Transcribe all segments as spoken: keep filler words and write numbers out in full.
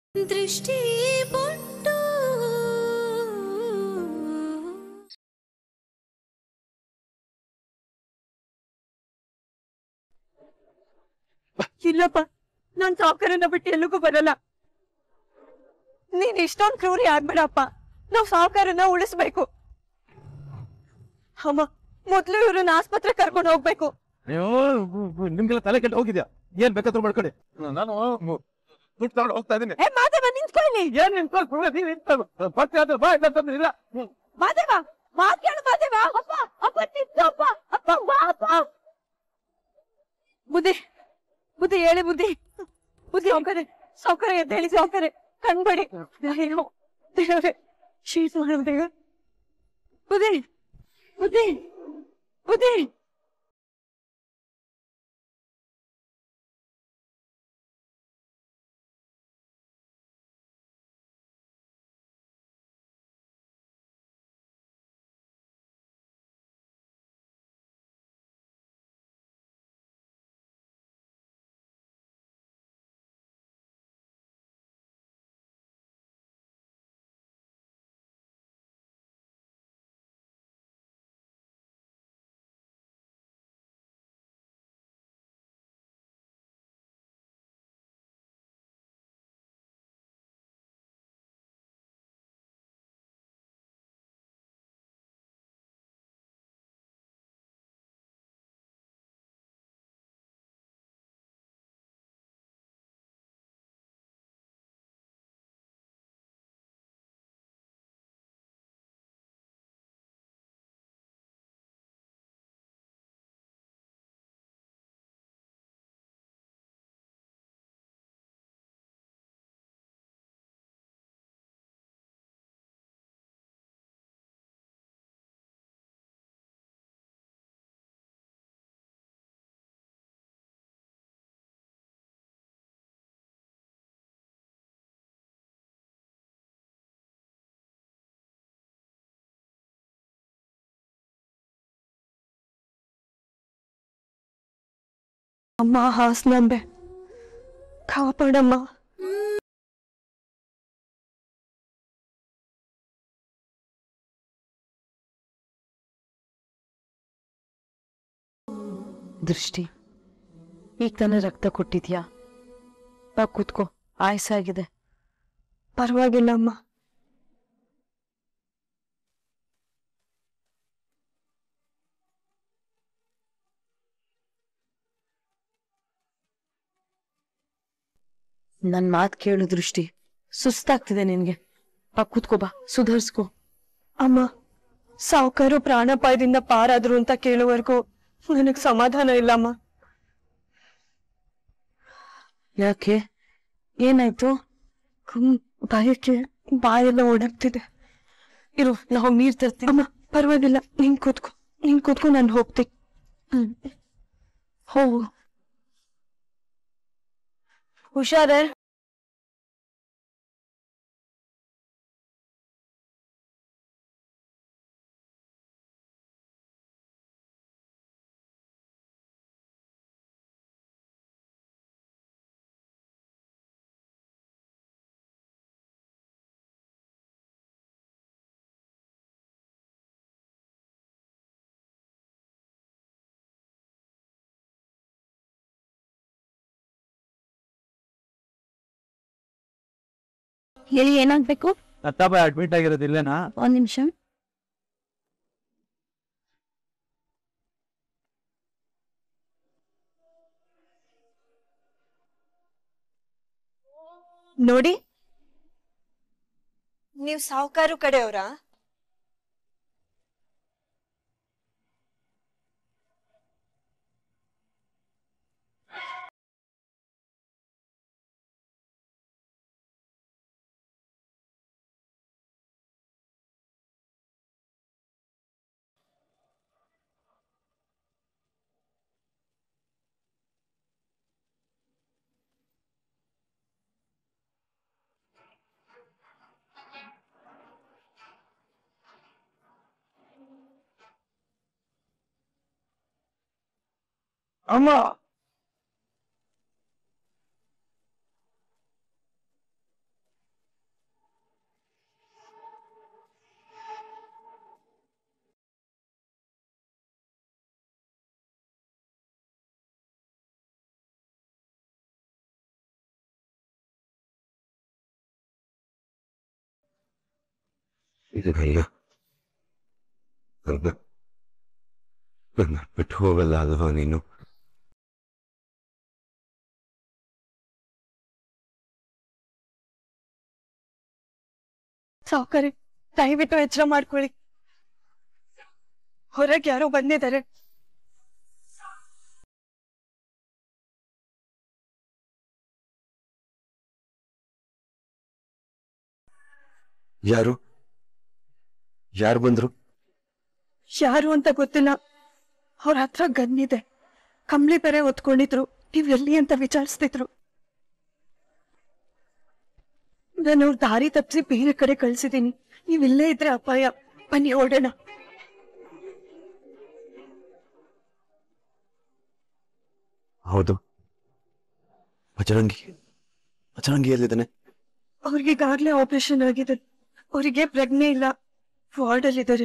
दृष्टि बोट्टू ಇಲ್ಲಪ್ಪ ನಾನ್ ಸಾವುಕಾರನ ಬಿಟ್ಟು ಎಲ್ಲಿಗೂ ಬರಲ್ಲ. ನೀನ್ ಇಷ್ಟೊಂದು ಕ್ರೂರಿ ಆಗ್ಬೇಡಪ್ಪ. ನಾವ್ ಸಾವುಕಾರನ ಉಳಿಸ್ಬೇಕು. ಅಮ್ಮ ಮೊದ್ಲು ಇವ್ರನ್ನ ಆಸ್ಪತ್ರೆ ಕರ್ಕೊಂಡು ಹೋಗ್ಬೇಕು. ನೀವು ನಿಮ್ಗೆಲ್ಲ ತಲೆ ಕೆಟ್ಟು ಹೋಗಿದ್ಯಾ? ಏನ್ ಬೇಕಾದ್ರೂ ಮಾಡ್ಕೊಡಿ. ನಾನು ದುಡ್ಡು ತಗೊಂಡು ಹೋಗ್ತಾ ಇದೀನಿ. ಏ ಮಾದೇವ ನಿಂತ್ಕೊಳ್ಳಿ. ಏನ್ ನಿಂತ್ಕೊಂಡು ನೀವ್ ನಿಂತ್ಕೊಂಡು ಪತ್ತೆ ಆದ್ರೆ ಬಾ ಇಲ್ಲ ತಂದ್ರೆ ಇಲ್ಲ. ಮಾದೇವ ಮಾತ್ ಕೇಳು ಮಾದೇವ. ಅಪ್ಪ ಅಪ್ಪ ನಿಂತಪ್ಪ. ಅಪ್ಪ ಬಾ ಅಪ್ಪ. ಬುದ್ಧಿ ಬುದ್ಧಿ ಹೇಳಿ ಬುದ್ಧಿ ಬುದ್ಧಿ ಸಾವುಕಾರೆ ಸಾವುಕಾರೆ ಅಂತ ಹೇಳಿ ಸಾವುಕಾರೆ ಕಣ್ಬೇಡಿ. ಏನೋ ದೇವ್ರೆ ಶೀತ ಮಾಡೋದೇಗ. ಬುದ್ಧಿ ಬುದ್ಧಿ ಬುದ್ಧಿ ಅಮ್ಮ ಹಾಸನಾಂಬೆ ಕಾಪಾಡಮ್ಮ. ದೃಷ್ಟಿ ಈಗ ತಾನೇ ರಕ್ತ ಕೊಟ್ಟಿದ್ಯಾ? ಬಾ ಕೂತ್ಕೋ, ಆಯ್ಸಾಗಿದೆ. ಪರವಾಗಿಲ್ಲ ಅಮ್ಮ. ನನ್ ಮಾತ್ ಕೇಳು ದೃಷ್ಟಿ, ಸುಸ್ತಾಗ್ತಿದೆ ನಿನ್ಗೆ. ಬಾ ಕೂತ್ಕೋ, ಬಾ ಸುಧಾರ್ಸ್ಕೋ. ಅಮ್ಮ ಸಾವುಕಾರು ಪ್ರಾಣಾಪಾಯದಿಂದ ಪಾರಾದ್ರು ಅಂತ ಕೇಳುವವರೆಗೂ ನನಗ್ ಸಮಾಧಾನ ಇಲ್ಲಮ್ಮ. ಯಾಕೆ, ಏನಾಯ್ತು? ಹ್ಮ್ ಭಯಕ್ಕೆ ಬಾಯೆಲ್ಲ ಓಡಾಗ್ತಿದೆ. ಇರು, ನಾವು ನೀರ್ ತರ್ತೀನಿ. ಅಮ್ಮ ಪರವಾಗಿಲ್ಲ, ನೀನ್ ಕೂತ್ಕೋ ನೀನ್ ಕೂತ್ಕೊ ನಾನು ಹೋಗ್ತೀನಿ. ಹ್ಮ್ ಹೋಗು, ಹುಷಾರೇ. ಎಲ್ಲಿ ಏನಾಗ್ಬೇಕು? ಅತ್ತಾಬಾಯಿ ಅಡ್ಮಿಟ್ ಆಗಿರೋದು ಇಲ್ಲೇನಾ? ಒಂದ್ ನಿಮಿಷ. ನೋಡಿ, ನೀವು ಸಾವುಕಾರು ಕಡೆಯವರಾ? ಅಮ್ಮ ಇದು ಭಯ್ಯ ನನ್ನ ನನ್ನ ಬಿಟ್ಟು ಹೋಗಲ್ಲ ಅಲ್ವಾ ನೀನು? ಸಾವುಕಾರೆ ದಯವಿಟ್ಟು ಎಚ್ಚರ ಮಾಡ್ಕೊಳ್ಳಿ. ಹೊರಗೆ ಯಾರೋ ಬಂದಿದ್ದಾರೆ. ಯಾರು ಯಾರು ಬಂದ್ರು? ಯಾರು ಅಂತ ಗೊತ್ತಿಲ್ಲ. ಅವ್ರ ಹತ್ರ ಗನ್ನಿದೆ, ಕಂಬ್ಳಿ ಬೇರೆ ಹೊತ್ಕೊಂಡಿದ್ರು. ನೀವ್ ಎಲ್ಲಿ ಅಂತ ವಿಚಾರಿಸ್ತಿದ್ರು. ನಾನು ಅವ್ರ ದಾರಿ ತಪ್ಪಿಸಿ ಬೇರೆ ಕಡೆ ಕಳ್ಸಿದೀನಿ. ನೀವ್ ಇಲ್ಲೇ ಇದ್ರೆ ಅಪಾಯ. ಬನ್ನಿ ಓಡೋಣ. ಹೌದು, ಬಜರಂಗಿ ಬಜರಂಗಿ ಎಲ್ಲಿದ್ದಾನೆ? ಅವ್ರಿಗೆ ಈಗಾಗ್ಲೇ ಆಪರೇಷನ್ ಆಗಿದೆ. ಅವರಿಗೆ ಪ್ರಜ್ಞೆ ಇಲ್ಲ, ವಾರ್ಡ್ ಅಲ್ಲಿ ಇದ್ದಾರೆ.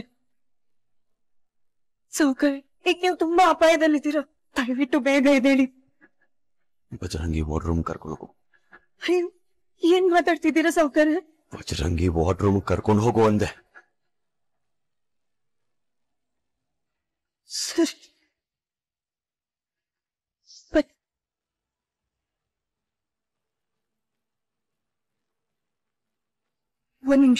ಸೌಕರ್ಯ, ಈಗ ನೀವು ತುಂಬಾ ಅಪಾಯದಲ್ಲಿದ್ದೀರಾ. ದಯವಿಟ್ಟು ಬೇಗ ಎದ್ದೇಳಿ. ಬಜರಂಗಿ ವಾರ್ಡ್ ರೂಮ್ ಕರ್ಕೊಂಡು ಹೋಗು. ಅಯ್ಯೋ, ಏನ್ ಮಾತಾಡ್ತಿದ್ದೀರಾ ಸೌಕರ್ಯ? ಬಜರಂಗಿ ವಾರ್ಡ್ ರೂಮ್ ಕರ್ಕೊಂಡು ಹೋಗು ಅಂದೆ. ಸರಿ, ಬಟ್ ಒಂದ್ ನಿಮಿಷ.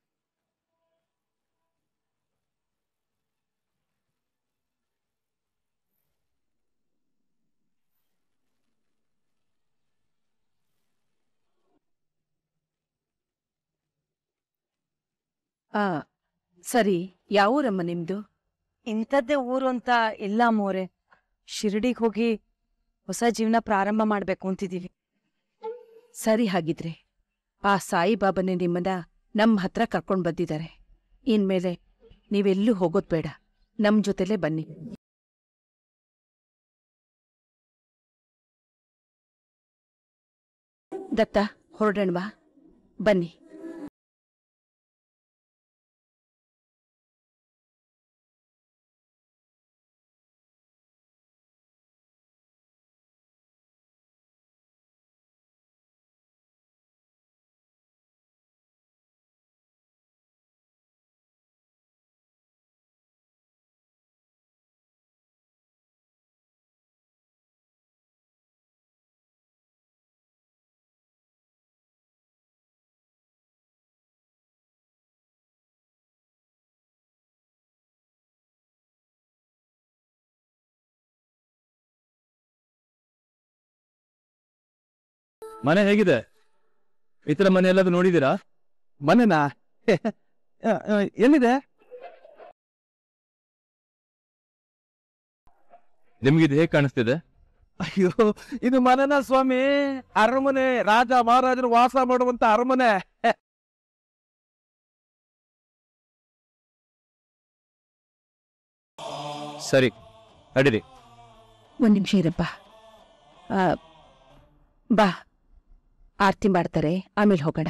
ಆ ಸರಿ, ಯಾವ ಊರಮ್ಮ ನಿಮ್ದು? ಇಂಥದ್ದೇ ಊರು ಅಂತ ಇಲ್ಲ ಮೋರೆ. ಶಿರಡಿಗೆ ಹೋಗಿ ಹೊಸ ಜೀವನ ಪ್ರಾರಂಭ ಮಾಡ್ಬೇಕು ಅಂತಿದೀವಿ. ಸರಿ, ಹಾಗಿದ್ರೆ ಆ ಸಾಯಿಬಾಬನೇ ನಿಮ್ಮನ್ನ ನಮ್ಮ ಹತ್ರ ಕರ್ಕೊಂಡ್ ಬಂದಿದ್ದಾರೆ. ಇನ್ಮೇಲೆ ನೀವೆಲ್ಲೂ ಹೋಗೋದ್ ಬೇಡ, ನಮ್ ಜೊತೆಲೇ ಬನ್ನಿ. ದತ್ತ, ಹೊರಡೋಣವಾ? ಬನ್ನಿ. ಮನೆ ಹೇಗಿದೆ? ಈ ತರ ಮನೆ ಎಲ್ಲಾದ್ರೂ ನೋಡಿದೀರಾ? ಮನೆನಾ? ಎಲ್ಲಿದೆ? ನಿಮ್ಗಿದು ಹೇಗೆ ಕಾಣಿಸ್ತಿದೆ? ಅಯ್ಯೋ, ಇದು ಮನೆನಾ ಸ್ವಾಮಿ? ಅರಮನೆ, ರಾಜ ಮಹಾರಾಜರು ವಾಸ ಮಾಡುವಂತ ಅರಮನೆ. ಸರಿ, ಅಡಿರಿ. ಒಂದ್ ನಿಮಿಷ ಇರಪ್ಪ. ಆ, ಬಾ, ಆರ್ತಿ ಮಾಡ್ತಾರೆ, ಆಮೇಲೆ ಹೋಗೋಣ.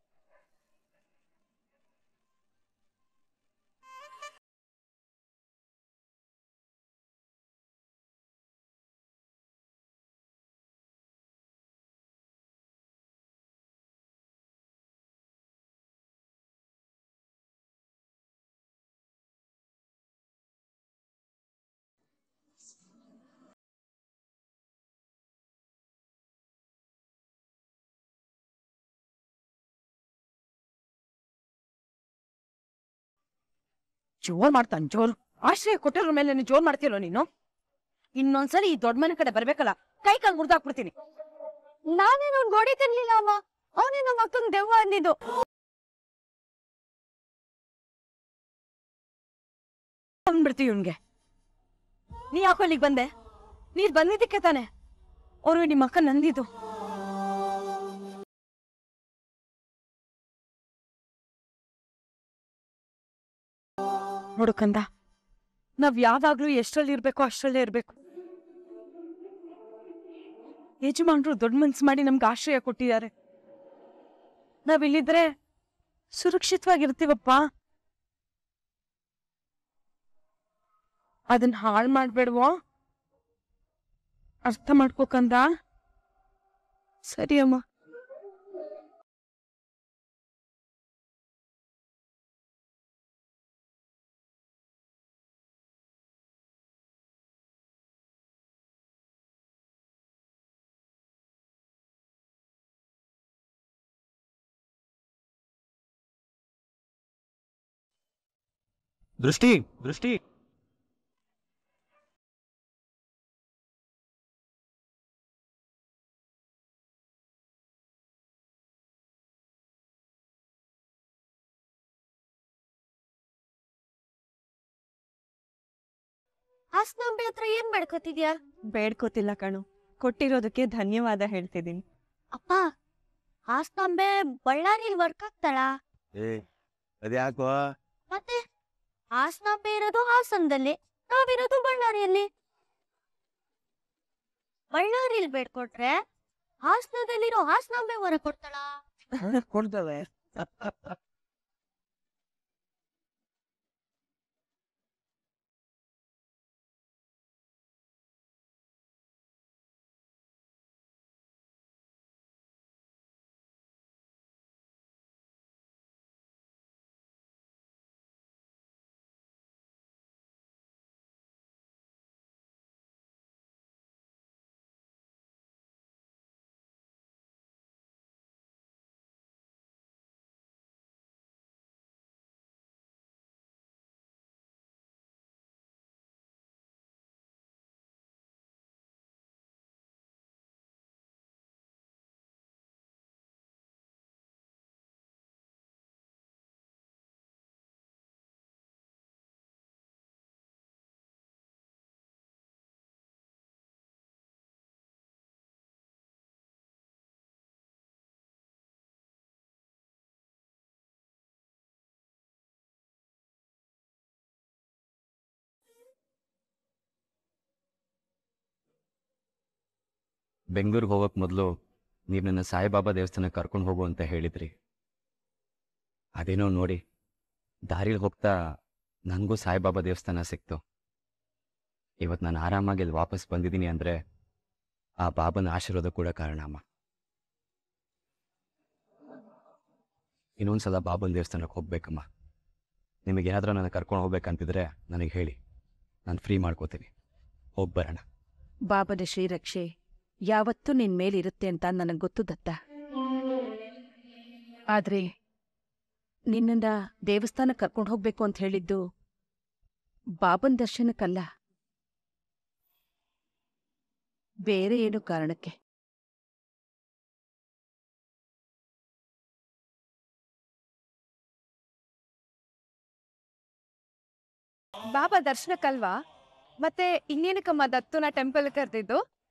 ಜೋರ್ ಮಾಡ್ತಾನೆ, ಜೋರ್. ಆಶ್ರಯ ಕೊಟ್ಟಿರೋ ಮೇಲೆ ಜೋರ್ ಮಾಡ್ತಿರೋ ನೀನು? ಇನ್ನೊಂದ್ಸಲಿ ಈ ದೊಡ್ಡ ಮನೆ ಕಡೆ ಬರ್ಬೇಕಲ್ಲ, ಕೈ ಕಾಲು ಮುರಿದಾಕ್ಬಿಡ್ತೀನಿ. ನಾನೇನು ಗೋಡಿ ತಿನ್ಲಿಲ್ಲ ಅಮ್ಮ. ಅವನೇ ನಮ್ಮ ಅಕ್ಕಂಗ್ ದೆವ್ವ ಅಂದಿದ್ದು. ಅಂದ್ಬಿಡ್ತೀವಿ ಇವ್ನ್ಗೆ. ನೀ ಯಾಕೋ ಇಲ್ಲಿಗೆ ಬಂದೆ? ನೀರ್ ಬಂದಿದ್ದಕ್ಕೆ ತಾನೆ ಅವ್ರು ನಿಮ್ಮ ಅಕ್ಕ ನಂದಿದ್ದು. ನೋಡು ಕಂದ, ನಾವ್ ಯಾವಾಗ್ಲೂ ಎಷ್ಟರಲ್ಲಿ ಇರ್ಬೇಕೋ ಅಷ್ಟರಲ್ಲೇ ಇರ್ಬೇಕು. ಯಜಮಾನ್ರು ದೊಡ್ಡ ಮನ್ಸು ಮಾಡಿ ನಮ್ಗೆ ಆಶ್ರಯ ಕೊಟ್ಟಿದ್ದಾರೆ. ನಾವಿಲ್ಲಿದ್ರೆ ಸುರಕ್ಷಿತವಾಗಿರ್ತೀವಪ್ಪ. ಅದನ್ನ ಹಾಳು ಮಾಡ್ಬೇಡ್ವೋ, ಅರ್ಥ ಮಾಡ್ಕೋಕಂದ. ಸರಿ ಅಮ್ಮ. ದೃಷ್ಟಿ ದೃಷ್ಟಿ ಹಾಸ್ನಾಂಬೆ ಹತ್ರ ಏನ್ ಮಾಡ್ಕೋತಿದ್ಯಾ? ಬೇಡ್ಕೋತಿಲ್ಲ ಕಣು, ಕೊಟ್ಟಿರೋದಕ್ಕೆ ಧನ್ಯವಾದ ಹೇಳ್ತಿದ್ದೀನಿ. ಅಪ್ಪ, ಹಾಸ್ನಾಂಬೆ ಬಳ್ಳಾರಿಯಲ್ಲಿ ವರ್ಕ್ ಆಗ್ತಾಳಾ? ಏ ಅದ್ಯಾಕೋ? ಮತ್ತೆ ಹಾಸ್ನಾಂಬೆ ಇರೋದು ಹಾಸನದಲ್ಲಿ, ನಾವಿರೋದು ಬಳ್ಳಾರಿಯಲ್ಲಿ. ಬಳ್ಳಾರಿಯಲ್ಲಿ ಬೇಡ್ಕೊಟ್ರೆ ಹಾಸನದಲ್ಲಿರೋ ಹಾಸ್ನಾಂಬೆ ಹೊರ ಕೊಡ್ತಾಳಾ? ಕೊಡ್ತವೆ. ಬೆಂಗಳೂರಿಗೆ ಹೋಗೋಕೆ ಮೊದಲು ನೀವು ನನ್ನ ಸಾಯಿಬಾಬಾ ದೇವಸ್ಥಾನಕ್ಕೆ ಕರ್ಕೊಂಡು ಹೋಗು ಅಂತ ಹೇಳಿದ್ರಿ. ಅದೇನೋ ನೋಡಿ, ದಾರಿಲಿ ಹೋಗ್ತಾ ನನಗೂ ಸಾಯಿಬಾಬಾ ದೇವಸ್ಥಾನ ಸಿಕ್ತು. ಇವತ್ತು ನಾನು ಆರಾಮಾಗಿ ಅಲ್ಲಿ ವಾಪಸ್ ಬಂದಿದ್ದೀನಿ ಅಂದರೆ ಆ ಬಾಬನ ಆಶೀರ್ವಾದ ಕೂಡ ಕಾರಣ ಅಮ್ಮ. ಇನ್ನೊಂದ್ಸಲ ಬಾಬನ ದೇವಸ್ಥಾನಕ್ಕೆ ಹೋಗ್ಬೇಕಮ್ಮ. ನಿಮಗೇನಾದರೂ ನನ್ನ ಕರ್ಕೊಂಡು ಹೋಗ್ಬೇಕಂತಿದ್ರೆ ನನಗೆ ಹೇಳಿ, ನಾನು ಫ್ರೀ ಮಾಡ್ಕೋತೀನಿ, ಹೋಗಿ ಬರೋಣ. ಬಾಬನ ಶ್ರೀರಕ್ಷೆ ಯಾವತ್ತೂ ನಿನ್ ಮೇಲಿರುತ್ತೆ ಅಂತ ನನಗೆ ಗೊತ್ತು ದತ್ತ. ಆದ್ರೆ ನಿನ್ನನ್ನ ದೇವಸ್ಥಾನಕ್ಕೆ ಕರ್ಕೊಂಡು ಹೋಗ್ಬೇಕು ಅಂತ ಹೇಳಿದ್ದು ಬಾಬನ್ ದರ್ಶನಕ್ಕಲ್ಲ, ಬೇರೆ ಏನೋ ಕಾರಣಕ್ಕೆ. ಬಾಬಾ ದರ್ಶನಕ್ಕಲ್ವಾ? ಮತ್ತೆ ಇನ್ನೇನಕ್ಕಮ್ಮ ದತ್ತುನ ಟೆಂಪಲ್ ಕರೆದಿದ್ದು?